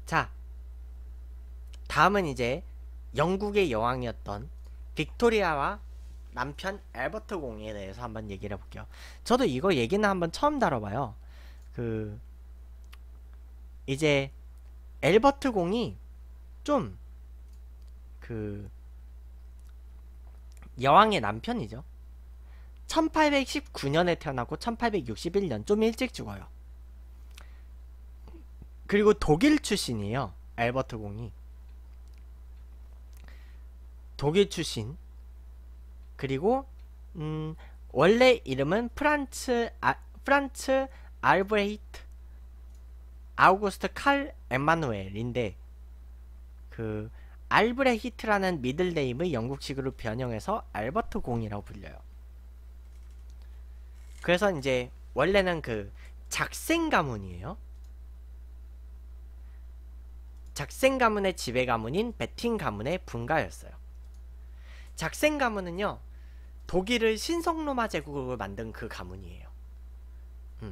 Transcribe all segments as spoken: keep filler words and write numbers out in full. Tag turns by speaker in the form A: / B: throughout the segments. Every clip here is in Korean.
A: 자, 다음은 이제 영국의 여왕이었던 빅토리아와 남편 앨버트 공에 대해서 한번 얘기를 해볼게요. 저도 이거 얘기는 한번 처음 다뤄봐요. 그 이제 앨버트 공이 좀 그 여왕의 남편이죠. 천팔백십구 년에 태어나고 천팔백육십일 년, 좀 일찍 죽어요. 그리고 독일 출신이에요. 앨버트 공이 독일 출신. 그리고 음 원래 이름은 프란츠 아, 프란츠 알브레히트 아우구스트 칼 에마누엘인데, 그 알브레히트라는 미들네임을 영국식으로 변형해서 앨버트 공이라고 불려요. 그래서 이제 원래는 그 작생 가문이에요. 작생 가문의 지배 가문인 베틴 가문의 분가였어요. 작생 가문은요, 독일을 신성로마 제국으로 만든 그 가문이에요. 음.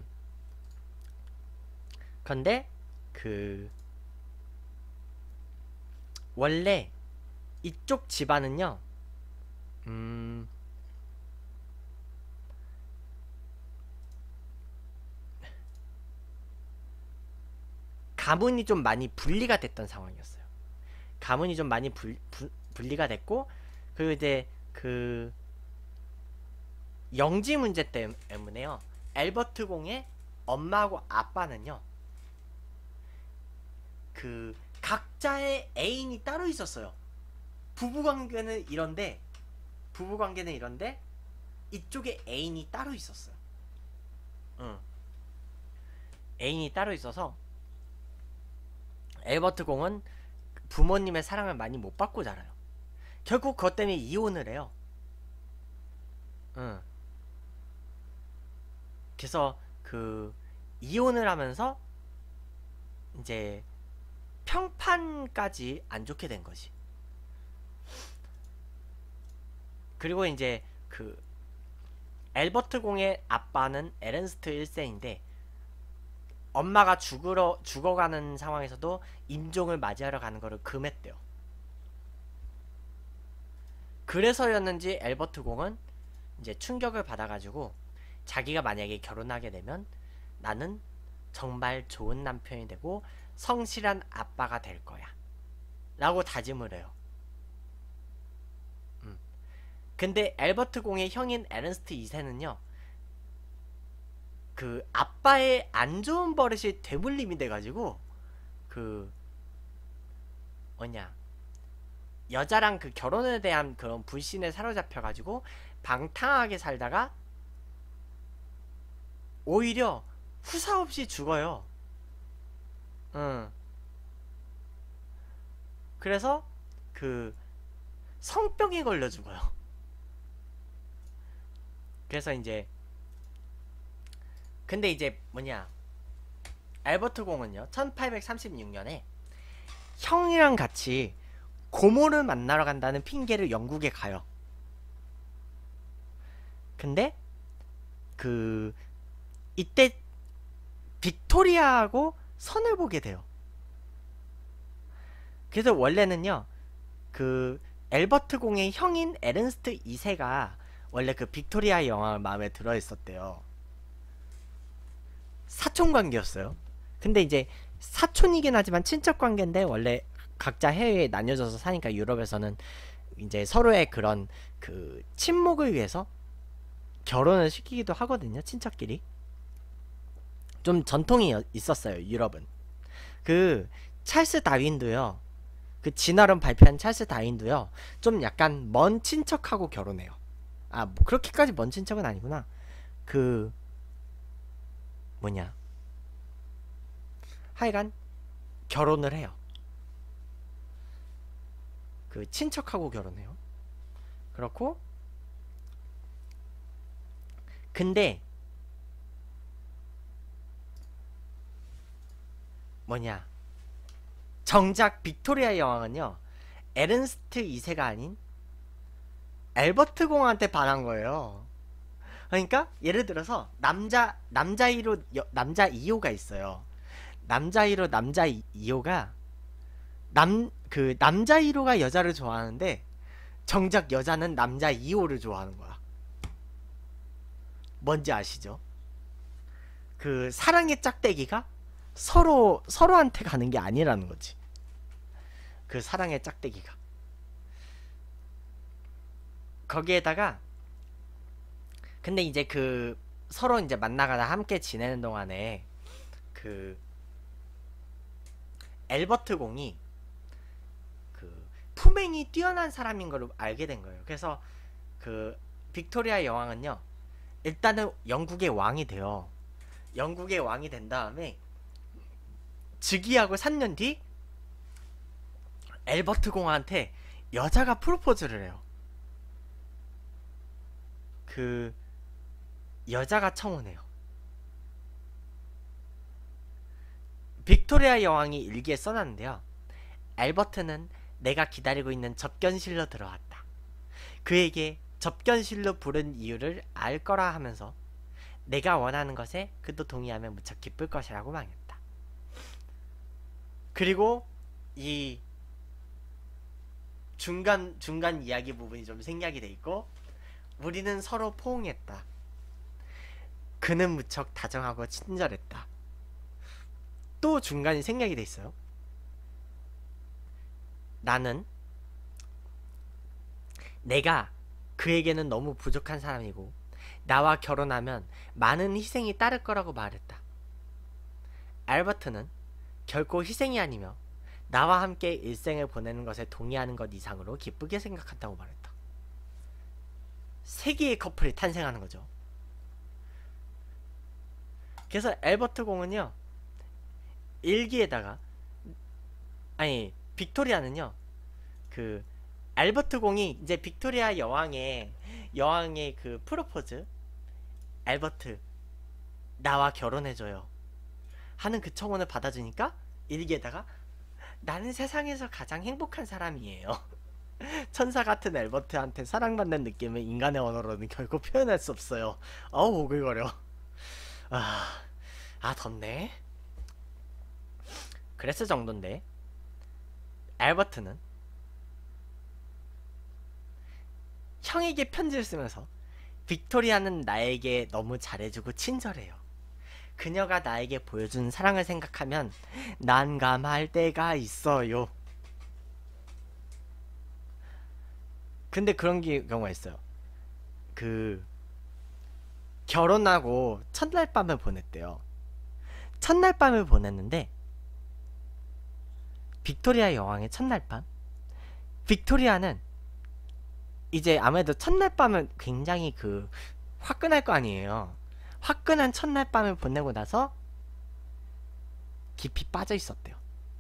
A: 근데 그 원래 이쪽 집안은요, 음 가문이 좀 많이 분리가 됐던 상황이었어요. 가문이 좀 많이 불, 부, 분리가 됐고, 그리고 이제 그 영지 문제 때문에요, 앨버트 공의 엄마하고 아빠는요, 그 각자의 애인이 따로 있었어요. 부부관계는 이런데 부부관계는 이런데 이쪽에 애인이 따로 있었어요. 응. 애인이 따로 있어서 앨버트 공은 부모님의 사랑을 많이 못 받고 자라요. 결국 그것 때문에 이혼을 해요. 응. 그래서 그 이혼을 하면서 이제 평판까지 안 좋게 된 거지. 그리고 이제 그 앨버트 공의 아빠는 에른스트 일 세인데, 엄마가 죽으러 죽어가는 상황에서도 임종을 맞이하러 가는 거를 금했대요. 그래서였는지 앨버트 공은 이제 충격을 받아가지고, 자기가 만약에 결혼하게 되면 나는 정말 좋은 남편이 되고 성실한 아빠가 될 거야 라고 다짐을 해요. 음. 근데 앨버트 공의 형인 에른스트 이 세는요, 그 아빠의 안 좋은 버릇이 되물림이 돼가지고, 그 뭐냐, 여자랑 그 결혼에 대한 그런 불신에 사로잡혀가지고 방탕하게 살다가 오히려 후사 없이 죽어요. 응. 그래서 그 성병에 걸려 죽어요. 그래서 이제 근데 이제 뭐냐, 앨버트 공은요 천팔백삼십육 년에 형이랑 같이 고모를 만나러 간다는 핑계를 영국에 가요. 근데 그 이때 빅토리아하고 선을 보게 돼요. 그래서 원래는요, 그 앨버트 공의 형인 에른스트 이 세가 원래 그 빅토리아 여왕을 마음에 들어 있었대요. 사촌 관계였어요. 근데 이제 사촌이긴 하지만 친척 관계인데, 원래 각자 해외에 나뉘어져서 사니까 유럽에서는 이제 서로의 그런 그 친목을 위해서 결혼을 시키기도 하거든요, 친척끼리. 좀 전통이 있었어요, 유럽은. 그 찰스 다윈도요, 그 진화론 발표한 찰스 다윈도요, 좀 약간 먼 친척하고 결혼해요. 아, 뭐 그렇게까지 먼 친척은 아니구나. 그 뭐냐, 하여간 결혼을 해요. 그 친척하고 결혼해요. 그렇고 근데 뭐냐, 정작 빅토리아 여왕은요, 에른스트 이 세가 아닌 앨버트 공한테 반한 거예요. 그러니까 예를 들어서 남자 남자 이 호 남자 이 호가 있어요. 남자 일 호 남자 이 호가 남 그 남자 일 호가 여자를 좋아하는데 정작 여자는 남자 이 호를 좋아하는 거야. 뭔지 아시죠? 그 사랑의 짝대기가 서로 서로한테 가는 게 아니라는 거지. 그 사랑의 짝대기가. 거기에다가 근데 이제 그 서로 이제 만나가다 함께 지내는 동안에 그 엘버트 공이 그 품행이 뛰어난 사람인 걸 알게 된 거예요. 그래서 그 빅토리아 여왕은요, 일단은 영국의 왕이 돼요. 영국의 왕이 된 다음에 즉위하고 삼 년 뒤 엘버트 공한테 여자가 프로포즈를 해요. 그 여자가 청혼해요. 빅토리아 여왕이 일기에 써놨는데요. 엘버트는 내가 기다리고 있는 접견실로 들어왔다. 그에게 접견실로 부른 이유를 알 거라 하면서 내가 원하는 것에 그도 동의하면 무척 기쁠 것이라고 말했다. 그리고 이 중간 중간 이야기 부분이 좀 생략이 돼 있고, 우리는 서로 포옹했다. 그는 무척 다정하고 친절했다. 또 중간이 생략이 돼 있어요. 나는 내가 그에게는 너무 부족한 사람이고 나와 결혼하면 많은 희생이 따를 거라고 말했다. 알버트는 결코 희생이 아니며 나와 함께 일생을 보내는 것에 동의하는 것 이상으로 기쁘게 생각한다고 말했다. 세계의 커플이 탄생하는 거죠. 그래서 엘버트 공은요, 일기에다가 아니 빅토리아는요, 그 알버트 공이 이제 빅토리아 여왕의 여왕의 그 프로포즈, 알버트 나와 결혼해줘요 하는 그 청혼을 받아주니까 일기에다가 나는 세상에서 가장 행복한 사람이에요. 천사 같은 알버트한테 사랑받는 느낌을 인간의 언어로는 결코 표현할 수 없어요. 어우 오글거려. 아, 아 덥네. 그랬을 정도인데 알버트는 형에게 편지를 쓰면서 빅토리아는 나에게 너무 잘해주고 친절해요. 그녀가 나에게 보여준 사랑을 생각하면 난감할 때가 있어요. 근데 그런 경우가 있어요. 그 결혼하고 첫날 밤을 보냈대요. 첫날 밤을 보냈는데 빅토리아 여왕의 첫날 밤, 빅토리아는 이제 아무래도 첫날 밤은 굉장히 그 화끈할 거 아니에요. 화끈한 첫날 밤을 보내고 나서 깊이 빠져 있었대요.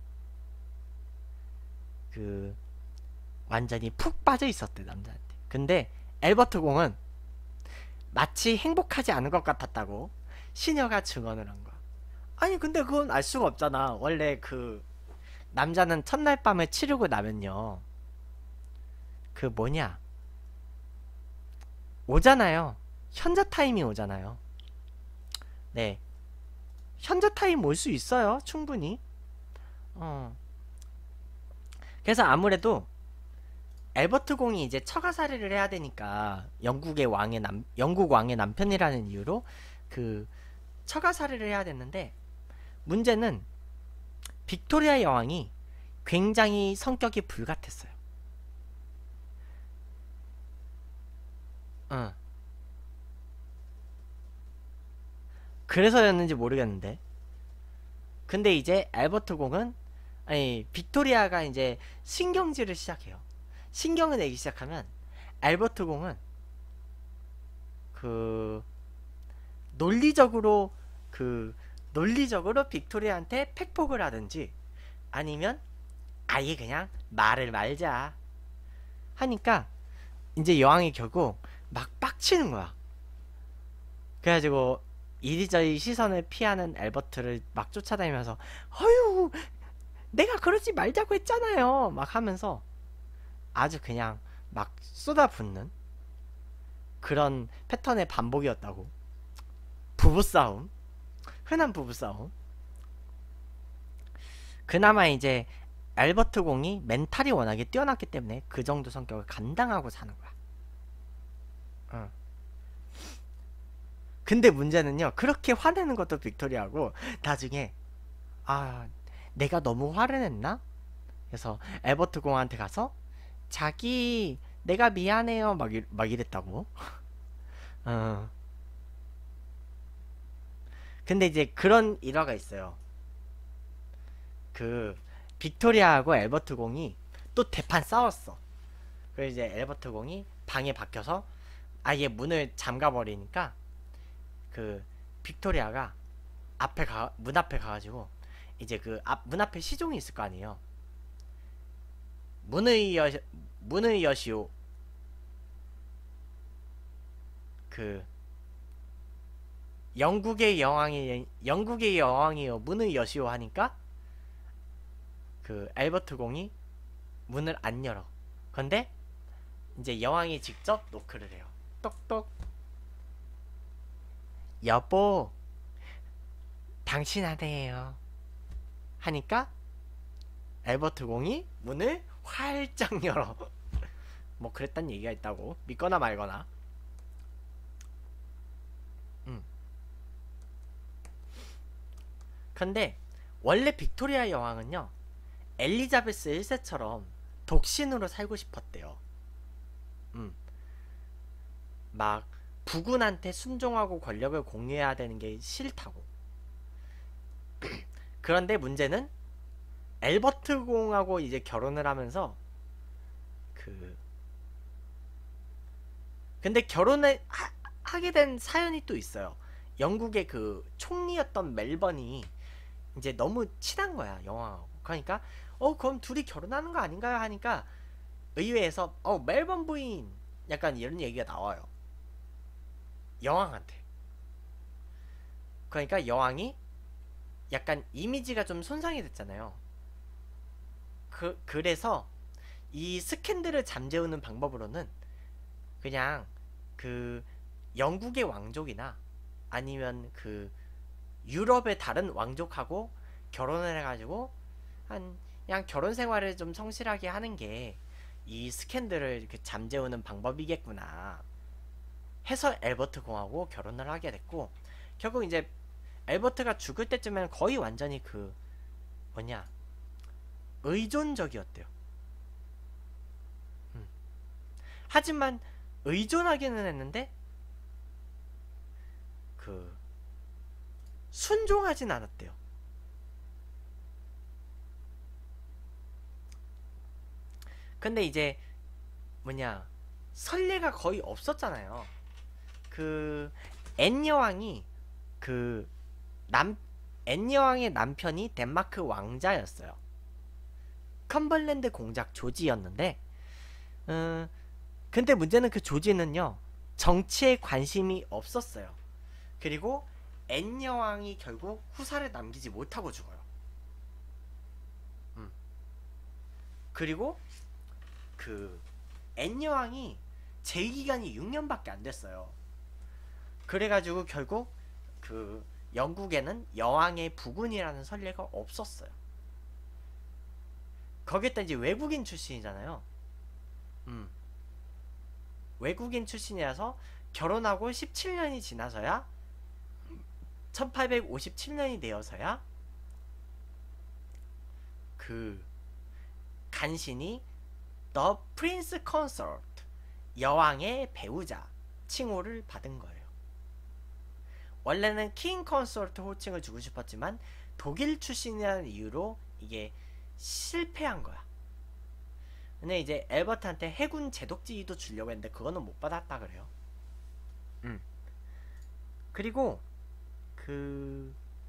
A: 그 완전히 푹 빠져 있었대, 남자한테. 근데 엘버트 공은 마치 행복하지 않은 것 같았다고 시녀가 증언을 한 거야. 아니 근데 그건 알 수가 없잖아. 원래 그 남자는 첫날 밤을 치르고 나면요, 그 뭐냐 오잖아요. 현자 타임이 오잖아요. 네, 현자 타임 올 수 있어요, 충분히. 어. 그래서 아무래도 엘버트 공이 이제 처가살이를 해야 되니까 영국의 왕의 남 영국 왕의 남편이라는 이유로 그 처가살이를 해야 됐는데, 문제는 빅토리아 여왕이 굉장히 성격이 불같았어요. 어. 그래서였는지 모르겠는데, 근데 이제 알버트 공은 아니 빅토리아가 이제 신경질을 시작해요. 신경을 내기 시작하면 알버트 공은 그 논리적으로 그 논리적으로 빅토리아한테 팩폭을 하든지 아니면 아예 그냥 말을 말자 하니까 이제 여왕이 결국 막 빡치는 거야. 그래가지고 이리저리 시선을 피하는 알버트를 막 쫓아다니면서 어휴 내가 그러지 말자고 했잖아요 막 하면서 아주 그냥 막 쏟아붓는 그런 패턴의 반복이었다고. 부부싸움, 흔한 부부싸움. 그나마 이제 알버트 공이 멘탈이 워낙에 뛰어났기 때문에 그 정도 성격을 감당하고 사는 거야. 어. 근데 문제는요, 그렇게 화내는 것도 빅토리아고 나중에 아 내가 너무 화를 냈나? 그래서 알버트 공한테 가서 자기 내가 미안해요 막, 이, 막 이랬다고. 어. 근데 이제 그런 일화가 있어요. 그 빅토리아하고 알버트 공이 또 대판 싸웠어. 그래서 이제 알버트 공이 방에 박혀서 아예 문을 잠가 버리니까 그 빅토리아가 앞에 가 문 앞에 가가지고 이제 그 앞 문 앞에 시종이 있을 거 아니에요. 문의 여 문의 여시오. 그 영국의 여왕이 영국의 여왕이요 문의 여시오 하니까 그 알버트 공이 문을 안 열어. 근데 이제 여왕이 직접 노크를 해요. 똑똑. 여보, 당신 아내예요. 하니까 알버트 공이 문을 활짝 열어. 뭐 그랬단 얘기가 있다고. 믿거나 말거나. 음. 근데 원래 빅토리아 여왕은요, 엘리자베스 일 세처럼 독신으로 살고 싶었대요. 음. 막 부군한테 순종하고 권력을 공유해야 되는 게 싫다고. 그런데 문제는 엘버트 공하고 이제 결혼을 하면서 그 근데 결혼을 하, 하게 된 사연이 또 있어요. 영국의 그 총리였던 멜번이 이제 너무 친한 거야 여왕하고. 그러니까 어 그럼 둘이 결혼하는 거 아닌가요 하니까 의회에서 어 멜번 부인 약간 이런 얘기가 나와요. 여왕한테. 그러니까 여왕이 약간 이미지가 좀 손상이 됐잖아요. 그 그래서 이 스캔들을 잠재우는 방법으로는 그냥 그 영국의 왕족이나 아니면 그 유럽의 다른 왕족하고 결혼을 해가지고 한 그냥 결혼 생활을 좀 성실하게 하는 게 이 스캔들을 이렇게 잠재우는 방법이겠구나 해서 엘버트 공하고 결혼을 하게 됐고, 결국 이제 엘버트가 죽을 때쯤에는 거의 완전히 그 뭐냐 의존적이었대요. 음. 하지만 의존하기는 했는데 그 순종하진 않았대요. 근데 이제 뭐냐 선례가 거의 없었잖아요. 그 앤 여왕이 그 남 앤 여왕의 남편이 덴마크 왕자였어요. 컴벌랜드 공작 조지였는데, 음, 근데 문제는 그 조지는요 정치에 관심이 없었어요. 그리고 앤 여왕이 결국 후사를 남기지 못하고 죽어요. 음. 그리고 그 앤 여왕이 재위기간이 육 년밖에 안 됐어요. 그래가지고 결국 그 영국에는 여왕의 부군이라는 선례가 없었어요. 거기다 이제 외국인 출신이잖아요. 음. 외국인 출신이라서 결혼하고 십칠 년이 지나서야 천팔백오십칠 년이 되어서야 그 간신히 The Prince Consort 여왕의 배우자 칭호를 받은 거예요. 원래는 킹 컨소트 호칭을 주고 싶었지만 독일 출신이라는 이유로 이게 실패한 거야. 근데 이제 엘버트한테 해군 제독지위도 주려고 했는데 그거는 못 받았다 그래요. 음. 그리고 그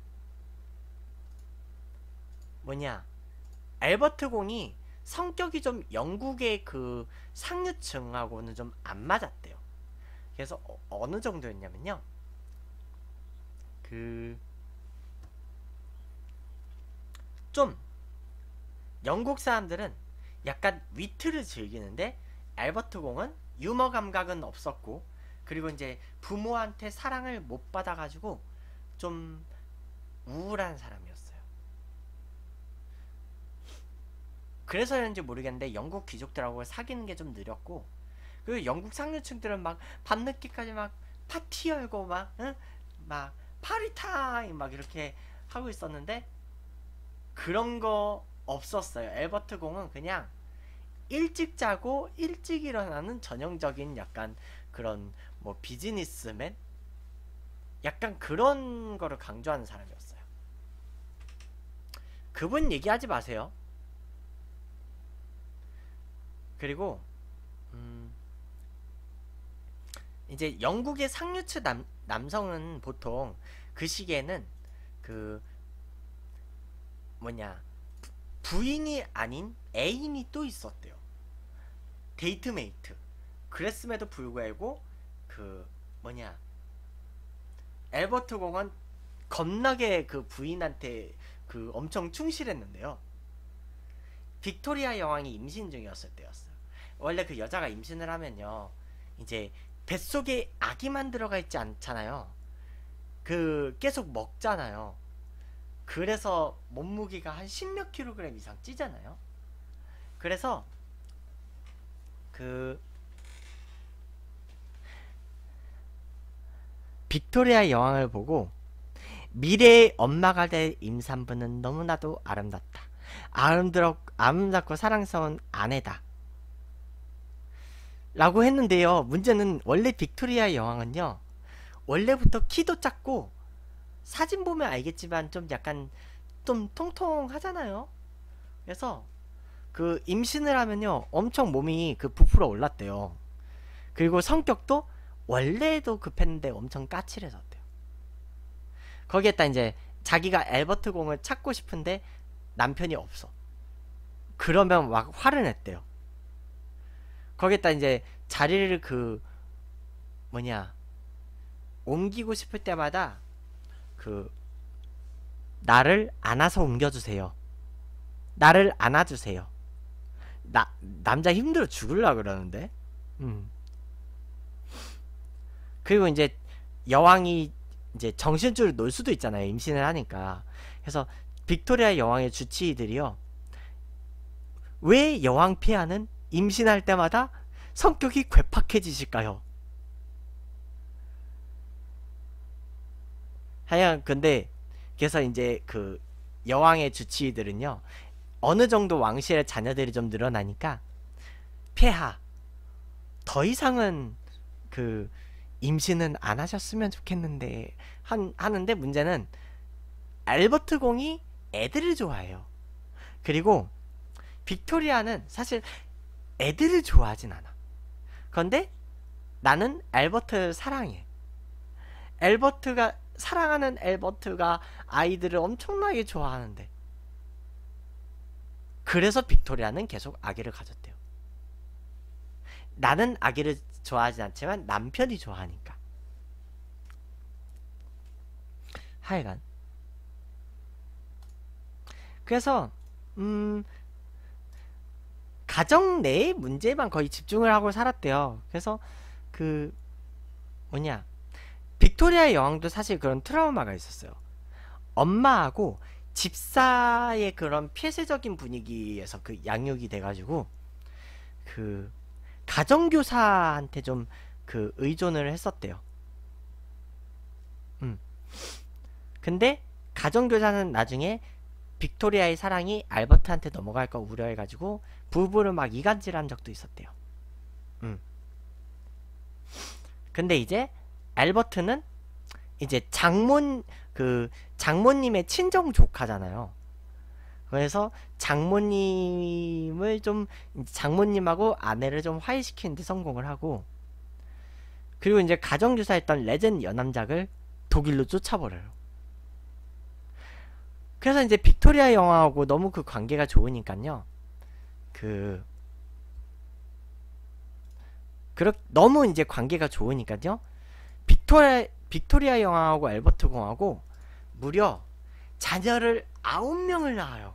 A: 뭐냐 알버트 공이 성격이 좀 영국의 그 상류층하고는 좀 안 맞았대요. 그래서 어, 어느 정도였냐면요. 그 좀 영국 사람들은 약간 위트를 즐기는데 알버트 공은 유머 감각은 없었고, 그리고 이제 부모한테 사랑을 못 받아가지고 좀 우울한 사람이었어요. 그래서였는지 모르겠는데 영국 귀족들하고 사귀는 게 좀 느렸고, 그리고 영국 상류층들은 막 밤늦게까지 막 파티 열고 막 응? 막 파리 타임 막 이렇게 하고 있었는데 그런 거 없었어요. 엘버트 공은 그냥 일찍 자고 일찍 일어나는 전형적인 약간 그런 뭐 비즈니스맨? 약간 그런 거를 강조하는 사람이었어요. 그분 얘기하지 마세요. 그리고 음 이제 영국의 상류층 남, 남성은 보통 그 시기에는 그 뭐냐 부인이 아닌 애인이 또 있었대요. 데이트메이트. 그랬음에도 불구하고 그 뭐냐 엘버트 공은 겁나게 그 부인한테 그 엄청 충실했는데요. 빅토리아 여왕이 임신 중이었을 때였어요. 원래 그 여자가 임신을 하면요, 이제 뱃속에 아기만 들어가 있지 않잖아요. 그 계속 먹잖아요. 그래서 몸무게가 한 십몇 킬로그램 이상 찌잖아요. 그래서 그 빅토리아 여왕을 보고 미래의 엄마가 될 임산부는 너무나도 아름답다. 아름드럽, 아름답고 사랑스러운 아내다. 라고 했는데요. 문제는 원래 빅토리아 여왕은요, 원래부터 키도 작고 사진 보면 알겠지만 좀 약간 좀 통통하잖아요. 그래서 그 임신을 하면요 엄청 몸이 그 부풀어 올랐대요. 그리고 성격도 원래도 급했는데 엄청 까칠해졌대요. 거기에다 이제 자기가 엘버트 공을 찾고 싶은데 남편이 없어. 그러면 막 화를 냈대요. 거기에다 이제 자리를 그 뭐냐 옮기고 싶을 때마다 그 나를 안아서 옮겨주세요. 나를 안아주세요. 나 남자 힘들어 죽을라 그러는데. 음. 그리고 이제 여왕이 이제 정신줄을 놓을 수도 있잖아요. 임신을 하니까. 그래서 빅토리아 여왕의 주치의들이요, 왜 여왕 폐하는 임신할 때마다 성격이 괴팍해지실까요? 하여간 근데 그래서 이제 그 여왕의 주치의들은요, 어느 정도 왕실의 자녀들이 좀 늘어나니까 폐하 더 이상은 그 임신은 안 하셨으면 좋겠는데 한, 하는데 문제는 알버트 공이 애들을 좋아해요. 그리고 빅토리아는 사실 애들을 좋아하진 않아. 그런데 나는 알버트를 사랑해. 알버트가 사랑하는 알버트가 아이들을 엄청나게 좋아하는데, 그래서 빅토리아는 계속 아기를 가졌대요. 나는 아기를 좋아하진 않지만 남편이 좋아하니까. 하여간 그래서 음 가정 내의 문제만 거의 집중을 하고 살았대요. 그래서 그 뭐냐 빅토리아 여왕도 사실 그런 트라우마가 있었어요. 엄마하고 집사의 그런 폐쇄적인 분위기에서 그 양육이 돼가지고 그 가정교사한테 좀 그 의존을 했었대요. 음. 근데 가정교사는 나중에 빅토리아의 사랑이 알버트한테 넘어갈 거 우려해가지고 부부를 막 이간질한 적도 있었대요. 음. 근데 이제 알버트는 이제 장몬 그 장모님의 친정 조카잖아요. 그래서 장모님을 좀 장모님하고 아내를 좀 화해시키는데 성공을 하고, 그리고 이제 가정교사했던 레젠 여남작을 독일로 쫓아버려요. 그래서 이제 빅토리아 여왕하고 너무 그 관계가 좋으니까요, 그 그렇 너무 이제 관계가 좋으니까요, 빅토리아 빅토리아 여왕하고 알버트 공하고 무려 자녀를 아홉 명을 낳아요.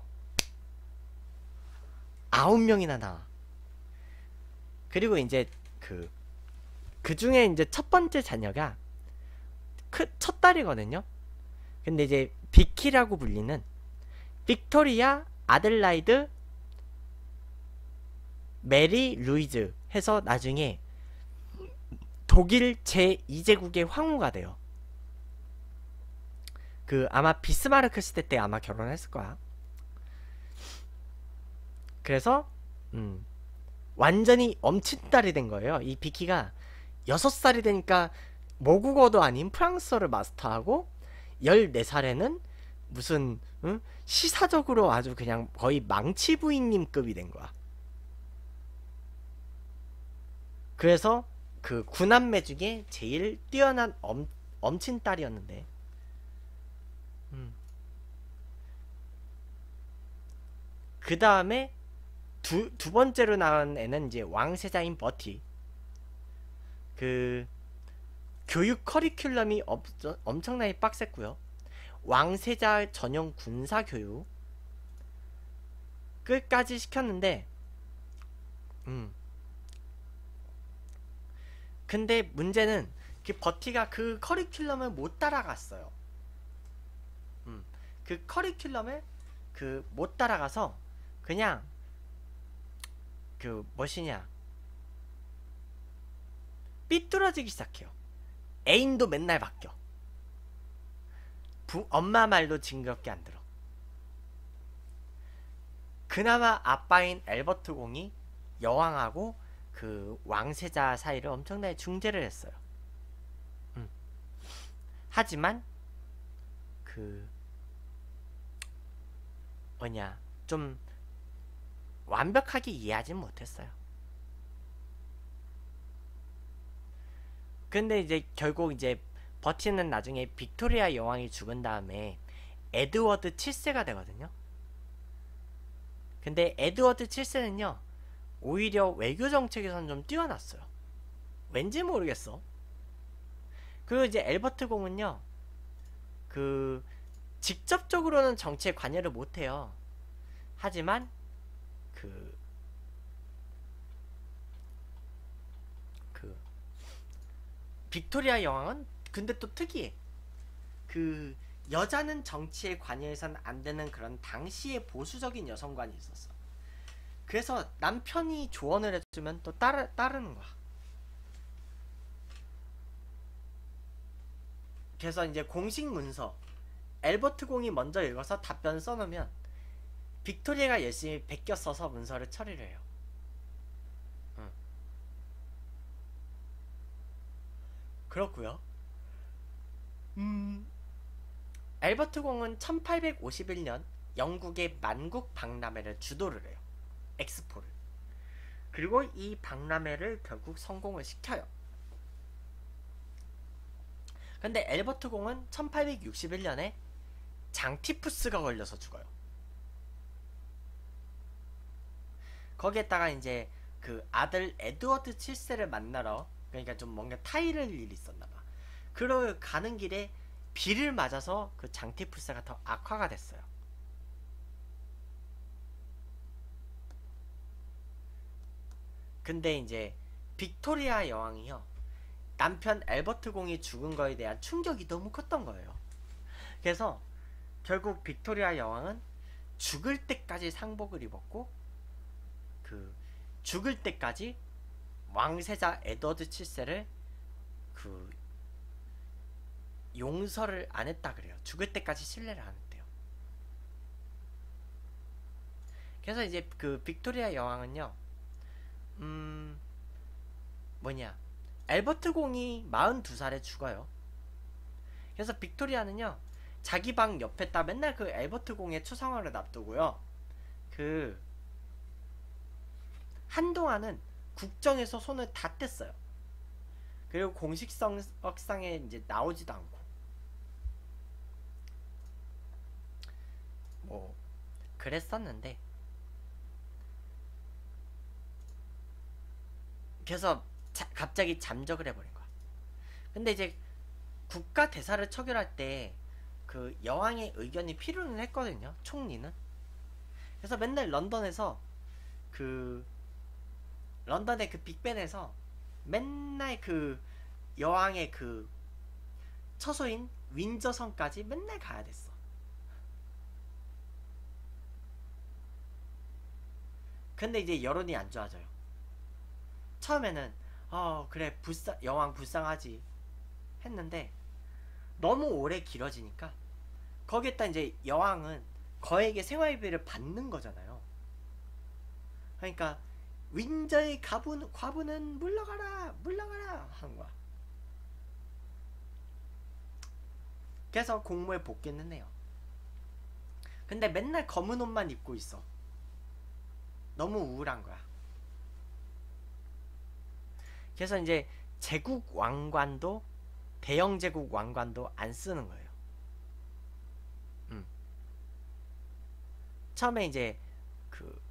A: 아홉 명이나 낳아. 그리고 이제 그, 그 중에 이제 첫 번째 자녀가 크, 첫 딸이거든요. 근데 이제 비키라고 불리는 빅토리아 아델라이드 메리 루이즈 해서 나중에 독일 제이 제국의 황후가 돼요. 그 아마 비스마르크 시대 때 아마 결혼했을 거야. 그래서 음 완전히 엄친딸이 된 거예요. 이 비키가 여섯 살이 되니까 모국어도 아닌 프랑스어를 마스터하고 열네 살에는 무슨 응? 시사적으로 아주 그냥 거의 망치 부인님급이 된 거야. 그래서 그 구남매 중에 제일 뛰어난 엄, 엄친딸이었는데 음. 그 다음에 두, 두 번째로 낳은 애는 이제 왕세자인 버티. 그 교육 커리큘럼이 업, 엄청나게 빡셌고요. 왕세자 전용 군사 교육 끝까지 시켰는데 음. 근데 문제는 그 버티가 그 커리큘럼을 못 따라갔어요. 음. 그 커리큘럼을 그 못 따라가서 그냥 그 뭐시냐 삐뚤어지기 시작해요. 애인도 맨날 바뀌어. 부, 엄마 말도 징그럽게 안 들어. 그나마 아빠인 엘버트 공이 여왕하고 그 왕세자 사이를 엄청나게 중재를 했어요. 음. 하지만 그 뭐냐 좀 완벽하게 이해하진 못했어요. 근데 이제 결국 이제 버티는 나중에 빅토리아 여왕이 죽은 다음에 에드워드 칠 세가 되거든요. 근데 에드워드 칠 세는요 오히려 외교 정책에선 좀 뛰어났어요. 왠지 모르겠어. 그리고 이제 엘버트 공은요 그 직접적으로는 정치에 관여를 못해요. 하지만 그, 그 빅토리아 여왕은 근데 또 특이해. 그 여자는 정치에 관여해서는 안 되는 그런 당시의 보수적인 여성관이 있었어. 그래서 남편이 조언을 해주면 또 따르, 따르는 거야. 그래서 이제 공식 문서 엘버트 공이 먼저 읽어서 답변 써놓으면 빅토리아가 열심히 베껴 써서 문서를 처리를 해요. 응. 그렇고요. 음, 엘버트 공은 천팔백오십일 년 영국의 만국 박람회를 주도를 해요. 엑스포를. 그리고 이 박람회를 결국 성공을 시켜요. 근데 엘버트 공은 천팔백육십일 년에 장티푸스가 걸려서 죽어요. 거기에다가 이제 그 아들 에드워드 칠 세를 만나러 그러니까 좀 뭔가 타이를 일이 있었나봐. 그러 가는 길에 비를 맞아서 그 장티푸스가 더 악화가 됐어요. 근데 이제 빅토리아 여왕이요 남편 엘버트 공이 죽은 거에 대한 충격이 너무 컸던 거예요. 그래서 결국 빅토리아 여왕은 죽을 때까지 상복을 입었고 그 죽을 때까지 왕세자 에드워드 칠 세를 그 용서를 안 했다 그래요. 죽을 때까지 신뢰를 안 했대요. 그래서 이제 그 빅토리아 여왕은요 음 뭐냐 엘버트 공이 마흔두 살에 죽어요. 그래서 빅토리아는요 자기 방 옆에다 맨날 그 엘버트 공의 추상화를 놔두고요 그 한동안은 국정에서 손을 다 뗐어요. 그리고 공식성 억상에 이제 나오지도 않고 뭐 그랬었는데 그래서 자, 갑자기 잠적을 해버린 거야. 근데 이제 국가 대사를 처결할 때 그 여왕의 의견이 필요는 했거든요. 총리는. 그래서 맨날 런던에서 그 런던의 그 빅벤에서 맨날 그 여왕의 그 처소인 윈저성까지 맨날 가야 됐어. 근데 이제 여론이 안 좋아져요. 처음에는 어 그래 불쌍 여왕 불쌍하지 했는데 너무 오래 길어지니까 거기에다 이제 여왕은 거액의 생활비를 받는 거잖아요. 그러니까 윈저의 가분, 과부는 물러가라 물러가라 하는 거야. 그래서 공무에 복귀는 해요. 근데 맨날 검은 옷만 입고 있어. 너무 우울한 거야. 그래서 이제 제국 왕관도 대영 제국 왕관도 안 쓰는 거예요. 음. 처음에 이제 그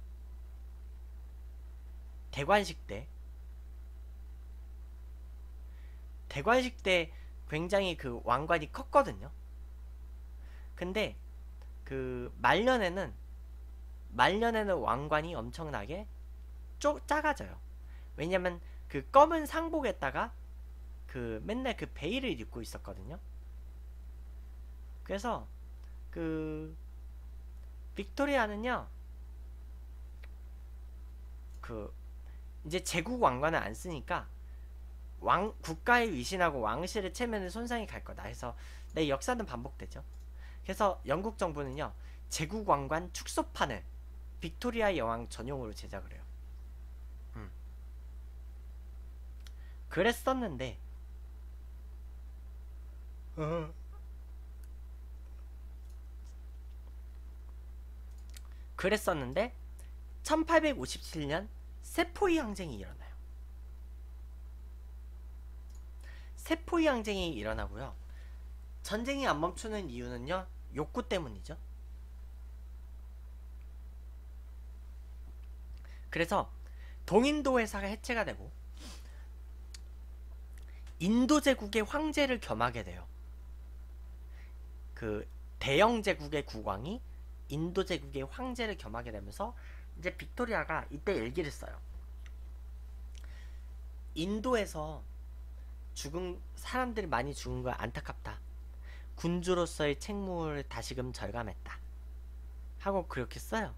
A: 대관식 때 대관식 때 굉장히 그 왕관이 컸거든요. 근데 그 말년에는 말년에는 왕관이 엄청나게 쪼, 작아져요. 왜냐면 그 검은 상복에다가 그 맨날 그 베일을 입고 있었거든요. 그래서 그 빅토리아는요 그 이제 제국 왕관을 안 쓰니까 왕 국가의 위신하고 왕실의 체면에 손상이 갈 거다 해서 내 역사는 반복되죠. 그래서 영국 정부는요 제국 왕관 축소판을 빅토리아 여왕 전용으로 제작을 해요. 음. 그랬었는데 어. 그랬었는데 천팔백오십칠 년 세포이 항쟁이 일어나요. 세포이 항쟁이 일어나고요. 전쟁이 안 멈추는 이유는요 욕구 때문이죠. 그래서 동인도 회사가 해체가 되고 인도 제국의 황제를 겸하게 돼요. 그 대영 제국의 국왕이 인도 제국의 황제를 겸하게 되면서 이제 빅토리아가 이때 일기를 써요. 인도에서 죽은 사람들이 많이 죽은 거 안타깝다. 군주로서의 책무를 다시금 절감했다. 하고 그렇게 써요.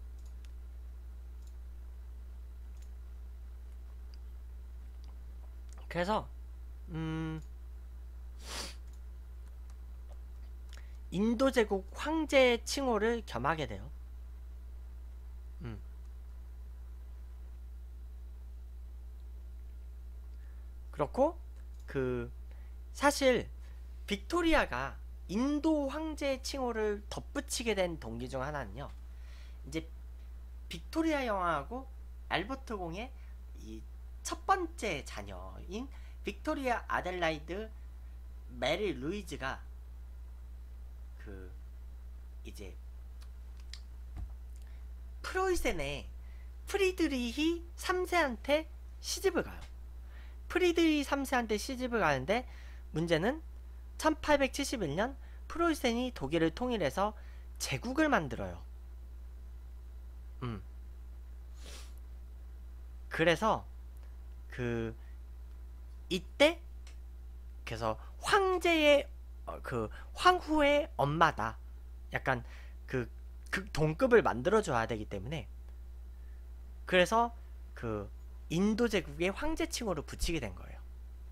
A: 그래서 음 인도 제국 황제의 칭호를 겸하게 돼요. 음. 그렇고 그 사실 빅토리아가 인도 황제의 칭호를 덧붙이게 된 동기 중 하나는요. 이제 빅토리아 여왕하고 알버트 공의 이 첫 번째 자녀인 빅토리아 아델라이드 메리 루이즈가 그 이제 프로이센의 프리드리히 삼 세한테 시집을 가요. 프리드리히 삼 세한테 시집을 가는데 문제는 천팔백칠십일 년 프로이센이 독일을 통일해서 제국을 만들어요. 음. 그래서 그 이때 그래서 황제의 어, 그 황후의 엄마다. 약간 그, 그 동급을 만들어줘야 되기 때문에 그래서 그 인도 제국의 황제칭호를 붙이게 된 거예요.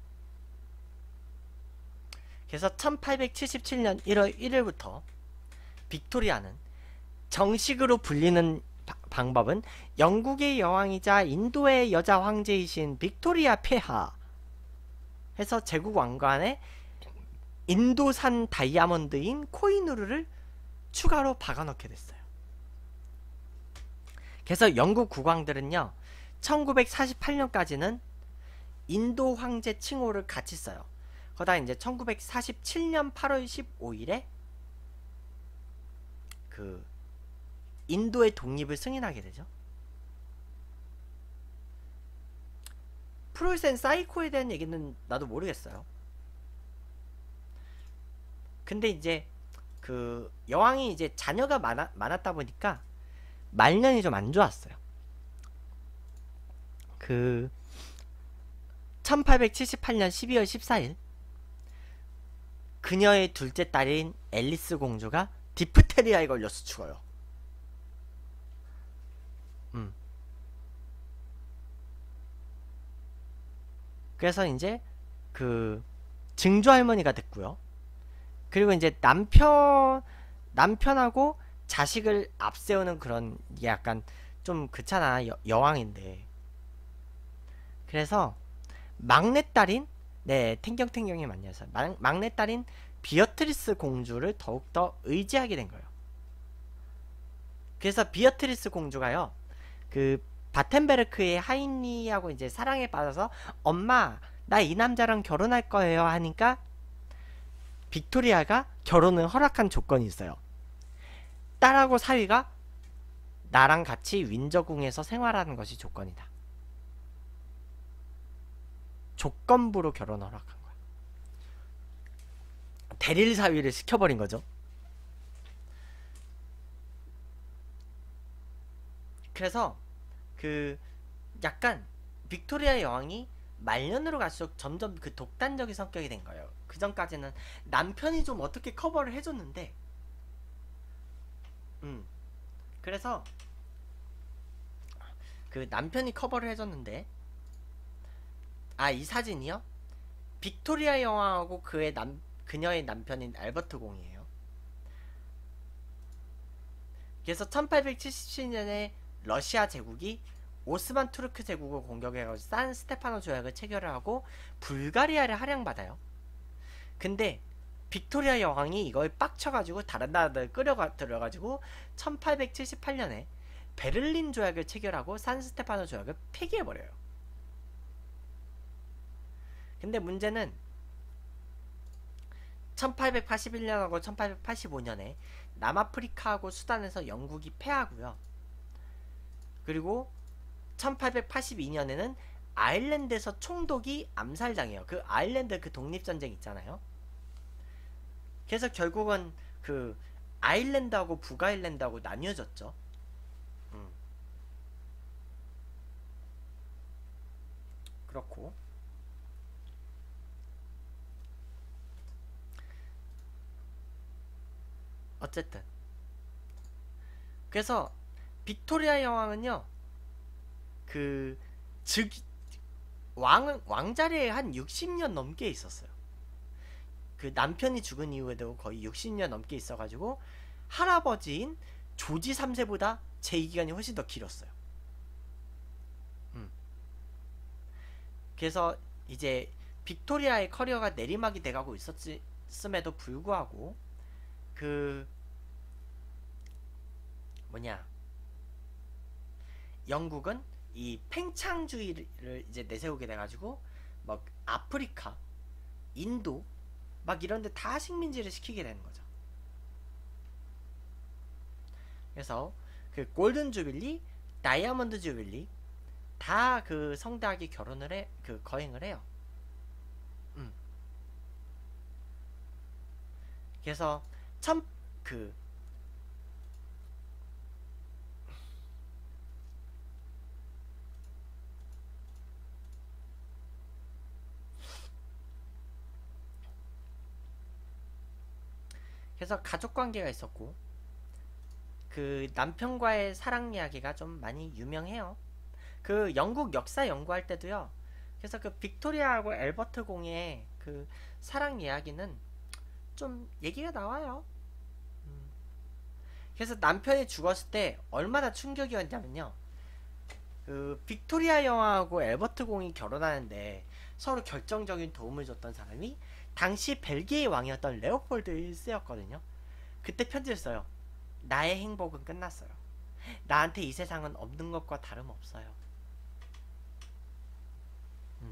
A: 그래서 천팔백칠십칠 년 일월 일일부터 빅토리아는 정식으로 불리는 바, 방법은 영국의 여왕이자 인도의 여자 황제이신 빅토리아 폐하 해서 제국 왕관에 인도산 다이아몬드인 코이누르를 추가로 박아넣게 됐어요. 그래서 영국 국왕들은요 천구백사십팔 년까지는 인도 황제 칭호를 같이 써요. 거기다 이제 천구백사십칠 년 팔월 십오일에 그 인도의 독립을 승인하게 되죠. 프로이센 사이코에 대한 얘기는 나도 모르겠어요. 근데 이제 그 여왕이 이제 자녀가 많아, 많았다 보니까 말년이 좀 안 좋았어요. 그 천팔백칠십팔 년 십이월 십사일 그녀의 둘째 딸인 앨리스 공주가 디프테리아에 걸려서 죽어요. 음. 그래서 이제 그 증조 할머니가 됐고요. 그리고 이제 남편 남편하고 자식을 앞세우는 그런 게 약간 좀 그렇잖아. 여, 여왕인데. 그래서 막내딸인 네 탱경탱경이 맞냐서 막내딸인 비어트리스 공주를 더욱더 의지하게 된 거예요. 그래서 비어트리스 공주가요, 그 바텐베르크의 하인리하고 이제 사랑에 빠져서 엄마 나 이 남자랑 결혼할 거예요 하니까 빅토리아가 결혼을 허락한 조건이 있어요. 딸하고 사위가 나랑 같이 윈저궁에서 생활하는 것이 조건이다. 조건부로 결혼 허락한 거야. 대릴 사위를 시켜버린 거죠. 그래서 그 약간 빅토리아 여왕이 말년으로 갈수록 점점 그 독단적인 성격이 된 거예요. 그 전까지는 남편이 좀 어떻게 커버를 해줬는데, 음 그래서 그 남편이 커버를 해줬는데, 아 이 사진이요? 빅토리아 여왕하고 그의 남 그녀의 남편인 알버트 공이에요. 그래서 천팔백칠십칠 년에 러시아 제국이 오스만 투르크 제국을 공격해가지고 산 스테파노 조약을 체결을 하고 불가리아를 할양받아요. 근데 빅토리아 여왕이 이걸 빡쳐가지고 다른 나라들 끌어들여가지고 천팔백칠십팔 년에 베를린 조약을 체결하고 산 스테파노 조약을 폐기해버려요. 근데 문제는 천팔백팔십일 년하고 천팔백팔십오 년에 남아프리카하고 수단에서 영국이 패하고요. 그리고 천팔백팔십이 년에는 아일랜드에서 총독이 암살당해요. 그 아일랜드 그 독립전쟁 있잖아요. 그래서 결국은 그 아일랜드하고 북아일랜드하고 나뉘어졌죠. 음. 그렇고 어쨌든 그래서 빅토리아 여왕은요, 그 즉 왕은 왕자리에 한 육십 년 넘게 있었어요. 그 남편이 죽은 이후에도 거의 육십 년 넘게 있어가지고 할아버지인 조지 삼 세보다 재위기간이 훨씬 더 길었어요. 음. 그래서 이제 빅토리아의 커리어가 내리막이 돼가고 있었음에도 불구하고 그 뭐냐 영국은 이 팽창주의를 이제 내세우게 돼가지고 막 아프리카, 인도 막 이런데 다 식민지를 시키게 되는 거죠. 그래서 그 골든 주빌리, 다이아몬드 주빌리 다 그 성대하게 결혼을 해, 그 거행을 해요. 음. 그래서 참 그 그래서 가족 관계가 있었고 그 남편과의 사랑 이야기가 좀 많이 유명해요. 그 영국 역사 연구할 때도요. 그래서 그 빅토리아하고 엘버트 공의 그 사랑 이야기는 좀 얘기가 나와요. 음. 그래서 남편이 죽었을 때 얼마나 충격이었냐면요. 그 빅토리아 여왕하고 엘버트 공이 결혼하는데 서로 결정적인 도움을 줬던 사람이 당시 벨기에 왕이었던 레오폴드 일 세였거든요. 그때 편지를 써요. 나의 행복은 끝났어요. 나한테 이 세상은 없는 것과 다름없어요. 음.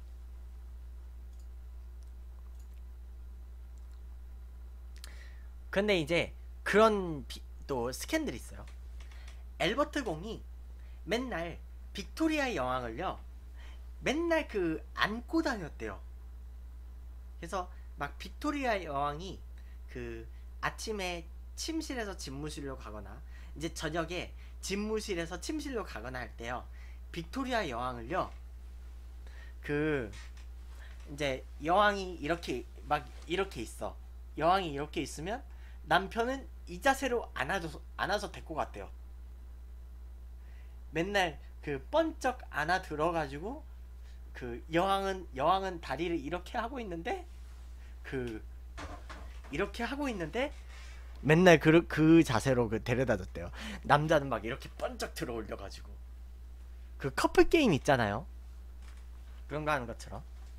A: 근데 이제 그런 비, 또 스캔들이 있어요. 엘버트 공이 맨날 빅토리아 여왕을요 맨날 그 안고 다녔대요. 그래서 막 빅토리아 여왕이 그 아침에 침실에서 집무실로 가거나 이제 저녁에 집무실에서 침실로 가거나 할 때요, 빅토리아 여왕을요 그 이제 여왕이 이렇게 막 이렇게 있어. 여왕이 이렇게 있으면 남편은 이 자세로 안아줘서 안아서 데리고 갔대요. 맨날 그 번쩍 안아 들어가지고 그 여왕은 여왕은 다리를 이렇게 하고 있는데 그 이렇게 하고 있는데 맨날 그, 그 자세로 그 데려다 줬대요. 남자는 막 이렇게 번쩍 들어 올려가지고 그 커플 게임 있잖아요. 그런 거 하는 것처럼.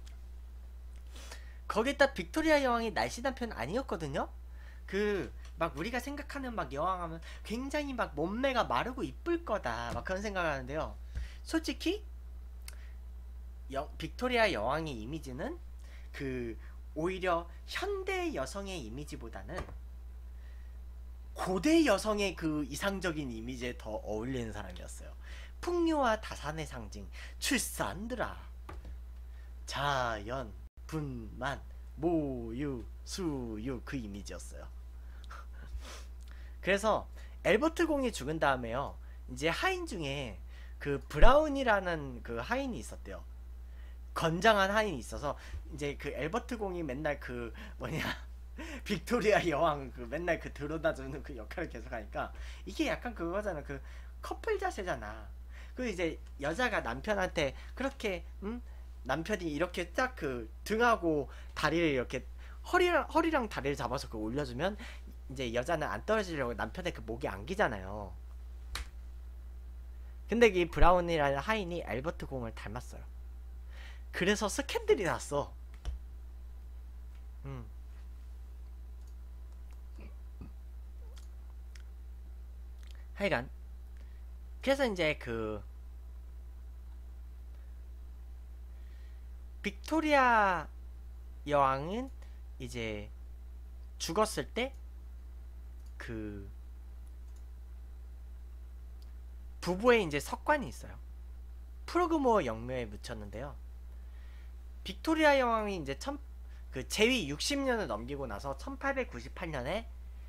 A: 거기다 빅토리아 여왕이 날씬한 편 아니었거든요. 그 막 우리가 생각하는 막 여왕 하면 굉장히 막 몸매가 마르고 이쁠 거다 막 그런 생각을 하는데요. 솔직히 여, 빅토리아 여왕의 이미지는 그 오히려 현대 여성의 이미지보다는 고대 여성의 그 이상적인 이미지에 더 어울리는 사람이었어요. 풍요와 다산의 상징, 출산드라, 자연, 분만, 모유, 수유 그 이미지였어요. 그래서 엘버트 공이 죽은 다음에요. 이제 하인 중에 그 브라운이라는 그 하인이 있었대요. 건장한 하인이 있어서 이제 그 엘버트 공이 맨날 그 뭐냐 빅토리아 여왕 그 맨날 그 들여다주는 그 역할을 계속하니까 이게 약간 그거잖아. 그 커플 자세잖아. 그 이제 여자가 남편한테 그렇게 음 남편이 이렇게 딱 그 등하고 다리를 이렇게 허리랑 허리랑 다리를 잡아서 그 올려주면 이제 여자는 안 떨어지려고 남편의 그 목이 안기잖아요. 근데 이 브라운이라는 하인이 엘버트 공을 닮았어요. 그래서 스캔들이 났어. 음. 하여간 그래서 이제 그 빅토리아 여왕은 이제 죽었을 때 그 부부의 이제 석관이 있어요. 프로그모어 영묘에 묻혔는데요. 빅토리아 여왕이 이제 천, 그 재위 육십 년을 넘기고 나서 천팔백구십팔 년에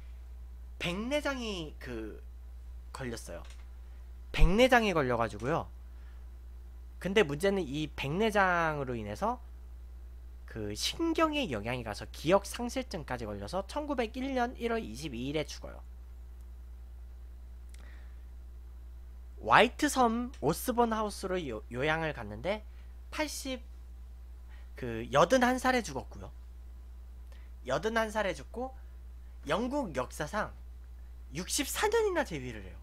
A: 백내장이 그 걸렸어요. 백내장이 걸려가지고요. 근데 문제는 이 백내장으로 인해서 그 신경에 영향이 가서 기억 상실증까지 걸려서 천구백일 년 일월 이십이일에 죽어요. 화이트 섬 오스본 하우스로 요, 요양을 갔는데 팔십 그 여든한 살에 죽었고요. 여든한 살에 죽고 영국 역사상 육십사 년이나 재위를 해요.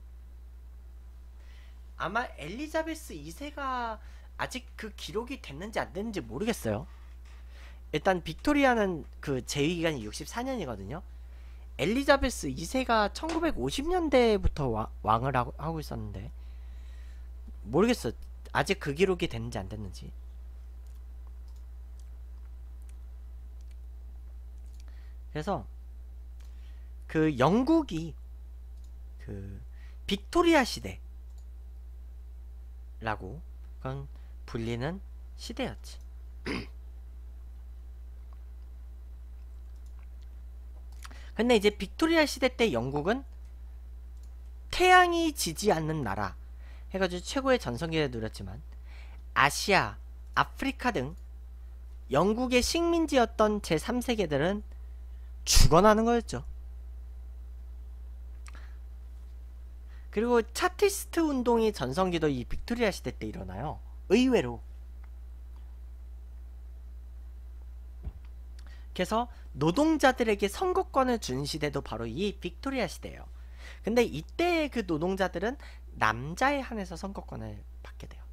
A: 아마 엘리자베스 이 세가 아직 그 기록이 됐는지 안 됐는지 모르겠어요. 일단 빅토리아는 그 재위 기간이 육십사 년이거든요. 엘리자베스 이 세가 천구백오십 년대부터 와, 왕을 하고, 하고 있었는데 모르겠어. 아직 그 기록이 됐는지 안 됐는지. 그래서 그 영국이 그 빅토리아 시대라고 그건 불리는 시대였지. 근데 이제 빅토리아 시대 때 영국은 태양이 지지 않는 나라 해가지고 최고의 전성기를 누렸지만 아시아, 아프리카 등 영국의 식민지였던 제삼 세계들은 죽어나는 거였죠. 그리고 차티스트 운동이 전성기도 이 빅토리아 시대 때 일어나요. 의외로. 그래서 노동자들에게 선거권을 준 시대도 바로 이 빅토리아 시대예요. 근데 이때 그 노동자들은 남자에 한해서 선거권을 받게 돼요.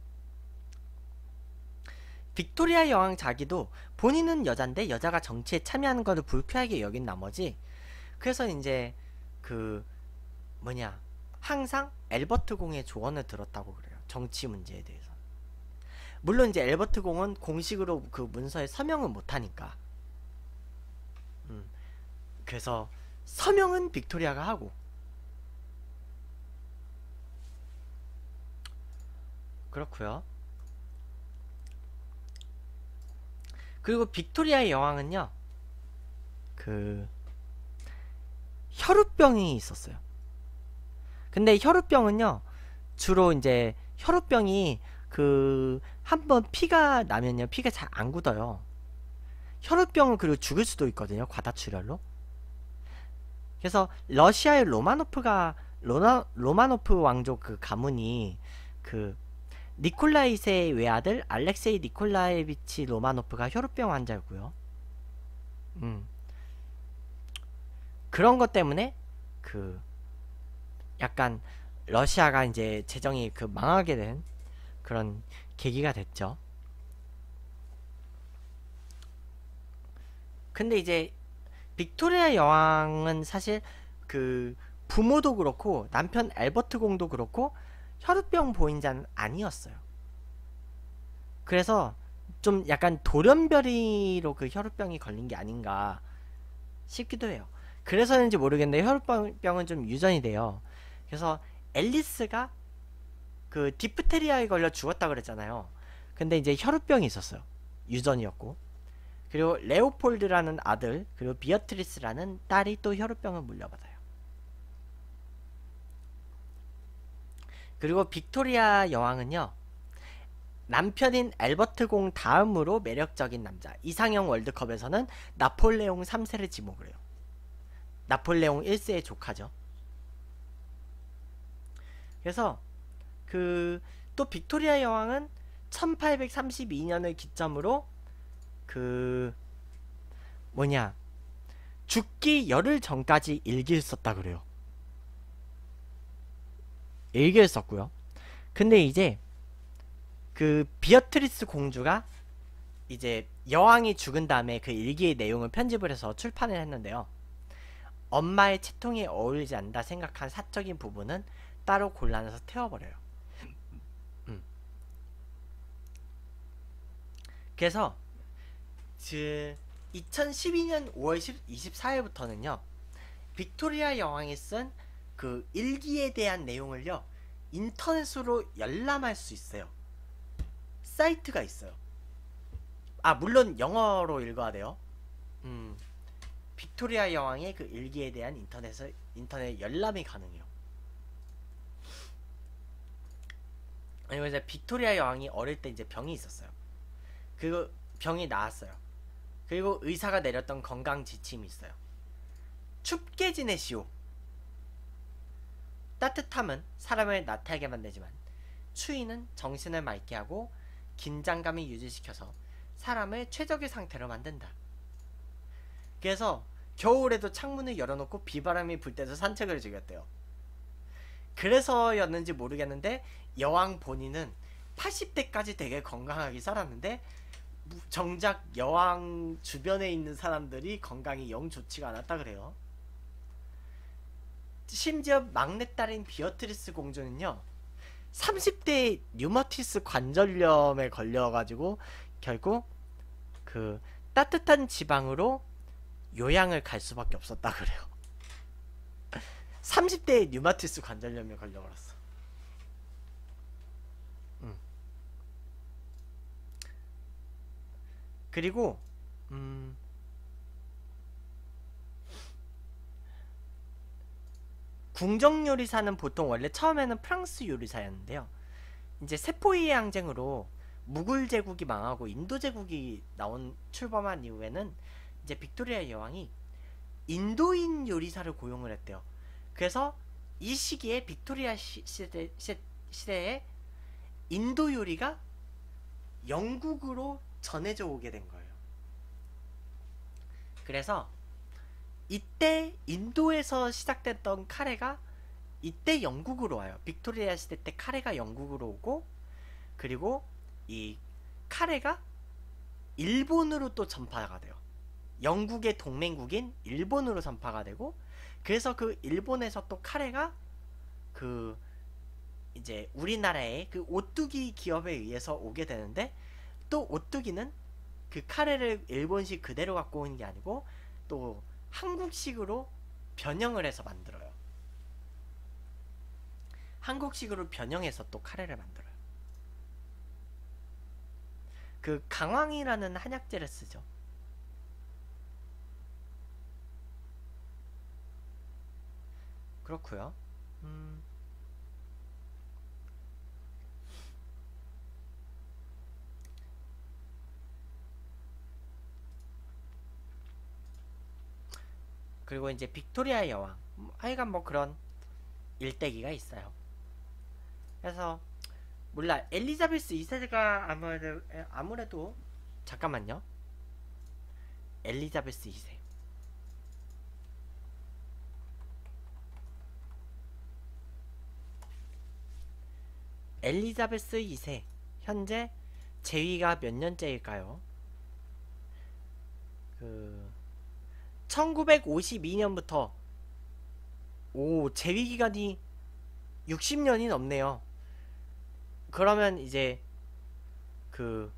A: 빅토리아 여왕 자기도 본인은 여잔데 여자가 정치에 참여하는 것을 불쾌하게 여긴 나머지 그래서 이제 그 뭐냐 항상 엘버트 공의 조언을 들었다고 그래요. 정치 문제에 대해서. 물론 이제 엘버트 공은 공식으로 그 문서에 서명은 못하니까 음, 그래서 서명은 빅토리아가 하고 그렇고요. 그리고 빅토리아 여왕은요 그 혈우병이 있었어요. 근데 혈우병은요 주로 이제 혈우병이 그 한번 피가 나면요 피가 잘 안 굳어요. 혈우병은 그리고 죽을 수도 있거든요. 과다출혈로. 그래서 러시아의 로마노프가 로나, 로마노프 왕족 그 가문이 그 니콜라이 이 세의 외아들 알렉세이 니콜라에비치 로마노프가 혈우병 환자였고요. 음. 그런 것 때문에 그 약간 러시아가 이제 재정이 그 망하게 된 그런 계기가 됐죠. 근데 이제 빅토리아 여왕은 사실 그 부모도 그렇고 남편 알버트 공도 그렇고 혈우병 보인자는 아니었어요. 그래서 좀 약간 돌연변이로 그 혈우병이 걸린 게 아닌가 싶기도 해요. 그래서인지 모르겠는데 혈우병은 좀 유전이 돼요. 그래서 앨리스가 그 디프테리아에 걸려 죽었다 그랬잖아요. 근데 이제 혈우병이 있었어요. 유전이었고. 그리고 레오폴드라는 아들, 그리고 비어트리스라는 딸이 또 혈우병을 물려받아요. 그리고 빅토리아 여왕은요, 남편인 앨버트 공 다음으로 매력적인 남자. 이상형 월드컵에서는 나폴레옹 삼 세를 지목을 해요. 나폴레옹 일 세의 조카죠. 그래서 그 또 빅토리아 여왕은 천팔백삼십이 년을 기점으로 그 뭐냐 죽기 열흘 전까지 일기를 썼다 그래요. 일기를 썼고요. 근데 이제 그 비어트리스 공주가 이제 여왕이 죽은 다음에 그 일기의 내용을 편집을 해서 출판을 했는데요. 엄마의 채통에 어울리지 않는다 생각한 사적인 부분은 따로 골라내서 태워버려요. 음. 그래서 그 이천십이 년 오월 이십사 일부터는요 빅토리아 여왕이 쓴 그 일기에 대한 내용을요 인터넷으로 열람할 수 있어요. 사이트가 있어요. 아 물론 영어로 읽어야 돼요. 음, 빅토리아 여왕의 그 일기에 대한 인터넷을 인터넷 열람이 가능해요. 그리고 이제 빅토리아 여왕이 어릴 때 이제 병이 있었어요. 그 병이 나았어요. 그리고 의사가 내렸던 건강 지침이 있어요. 춥게 지내시오. 따뜻함은 사람을 나태하게 만들지만 추위는 정신을 맑게 하고 긴장감을 유지시켜서 사람을 최적의 상태로 만든다. 그래서 겨울에도 창문을 열어놓고 비바람이 불 때도 산책을 즐겼대요. 그래서였는지 모르겠는데 여왕 본인은 팔십 대까지 되게 건강하게 살았는데 정작 여왕 주변에 있는 사람들이 건강이 영 좋지가 않았다 그래요. 심지어 막내딸인 비어트리스 공주는요 삼십 대에 류마티스 관절염에 걸려가지고 결국 그 따뜻한 지방으로 요양을 갈 수밖에 없었다 그래요. 삼십 대에 류마티스 관절염에 걸려버렸어. 음. 그리고 음 궁정 요리사는 보통 원래 처음에는 프랑스 요리사였는데요. 이제 세포위의 항쟁으로 무굴 제국이 망하고 인도 제국이 나온 출범한 이후에는 이제 빅토리아 여왕이 인도인 요리사를 고용을 했대요. 그래서 이 시기에 빅토리아 시, 시대, 시, 시대에 인도 요리가 영국으로 전해져 오게 된 거예요. 그래서 이때 인도에서 시작됐던 카레가 이때 영국으로 와요. 빅토리아 시대 때 카레가 영국으로 오고 그리고 이 카레가 일본으로 또 전파가 돼요. 영국의 동맹국인 일본으로 전파가 되고 그래서 그 일본에서 또 카레가 그 이제 우리나라의 그 오뚜기 기업에 의해서 오게 되는데 또 오뚜기는 그 카레를 일본식 그대로 갖고 오는 게 아니고 또 한국식으로 변형을 해서 만들어요. 한국식으로 변형해서 또 카레를 만들어요. 그 강황이라는 한약재를 쓰죠. 그렇고요. 음. 그리고 이제 빅토리아 여왕 하여간 뭐 그런 일대기가 있어요. 그래서 몰라. 엘리자베스 이 세가 아무래도 아무래도 잠깐만요. 엘리자베스 이 세. 엘리자베스 이 세 현재 재위가 몇 년째일까요? 그 천구백오십이 년부터 오 재위 기간이 육십 년이 넘네요. 그러면 이제 그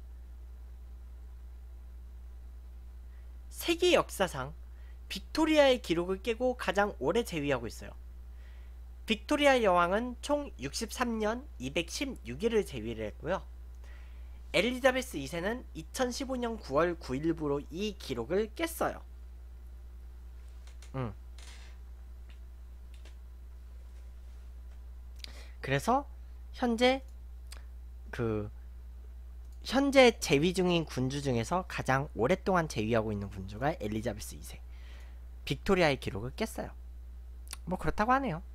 A: 세계 역사상 빅토리아의 기록을 깨고 가장 오래 재위하고 있어요. 빅토리아 여왕은 총 육십삼 년 이백십육 일을 재위를 했고요. 엘리자베스 이 세는 이천십오 년 구월 구 일부로 이 기록을 깼어요. 음. 그래서 현재 그 현재 재위 중인 군주 중에서 가장 오랫동안 재위하고 있는 군주가 엘리자베스 이 세. 빅토리아의 기록을 깼어요. 뭐 그렇다고 하네요.